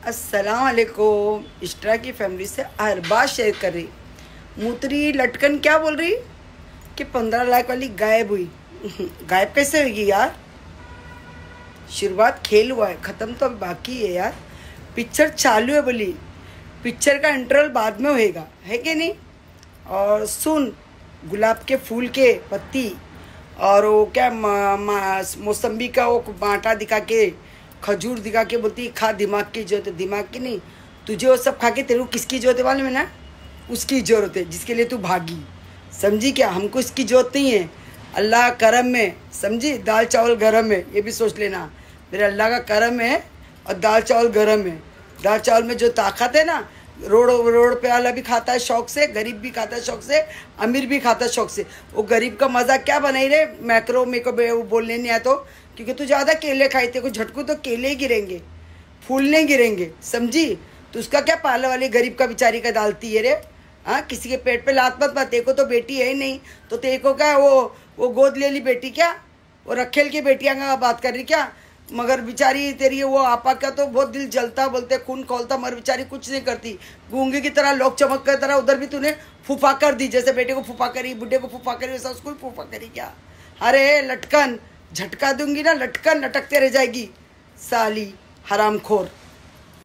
अस्सलाम वालेकुम। इश्तरा की फैमिली से हर बात शेयर कर रही। मुतरी लटकन क्या बोल रही कि 15 लाख वाली गायब हुई। गायब कैसे होगी यार? शुरुआत खेल हुआ है, ख़त्म तो अभी बाकी है यार। पिक्चर चालू है बोली, पिक्चर का इंटरवल बाद में होएगा, है कि नहीं? और सुन, गुलाब के फूल के पत्ती और वो क्या मौसम्बी का वो बांटा दिखा के, खजूर दिखा के बोलती खा, दिमाग की जरूरत है। दिमाग की नहीं, तुझे वो सब खा के तेरे को किसकी जरूरत है मालूम है ना? उसकी ज़रूरत है जिसके लिए तू भागी। समझी क्या? हमको इसकी ज़रूरत नहीं है। अल्लाह करम में, समझी, दाल चावल गरम है, ये भी सोच लेना। मेरे अल्लाह का करम है और दाल चावल गरम है। दाल चावल में जो ताकत है ना, रोड पे वाला भी खाता है शौक से, गरीब भी खाता है शौक से, अमीर भी खाता है शौक से। वो गरीब का मज़ा क्या बनाई रे मैक्रो मेरे को बोलने नहीं आया तो, क्योंकि तू ज़्यादा केले खाई, तेरे को झटकू तो केले ही गिरेंगे, फूल नहीं गिरेंगे। समझी? तो उसका क्या पाले वाली गरीब का बेचारी का डालती है रे? हाँ, किसी के पेट पे लात मत मार। तेरे को तो बेटी है ही नहीं, तो तेरे को क्या वो गोद ले ली बेटी क्या? वो रखेल की बेटियाँ का बात कर रही क्या? मगर बेचारी तेरी वो आपा का तो बहुत दिल जलता, बोलते खून खोलता, मगर बेचारी कुछ नहीं करती। गूंगे की तरह, लोग चमक की तरह उधर भी तूने फूफा कर दी। जैसे बेटे को फूफा करी, बुढ़े को फूफा करी, वैसा उसको भी फूफा करी क्या? अरे लटकन, झटका दूंगी ना, लटकन लटकते रह जाएगी साली हरामखोर।